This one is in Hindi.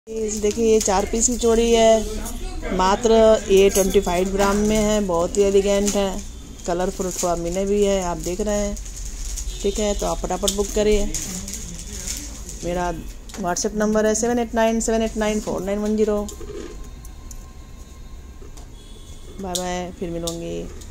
देखिए ये 4 पीस की चूड़ी है, मात्र ये 25 ग्राम में है। बहुत ही एलिगेंट है, कलरफुल थोड़ा मिने भी है, आप देख रहे हैं। ठीक है, तो आप फटाफट बुक करिए। मेरा व्हाट्सएप नंबर है 7897894910। बाय बाय, फिर मिलूँगी।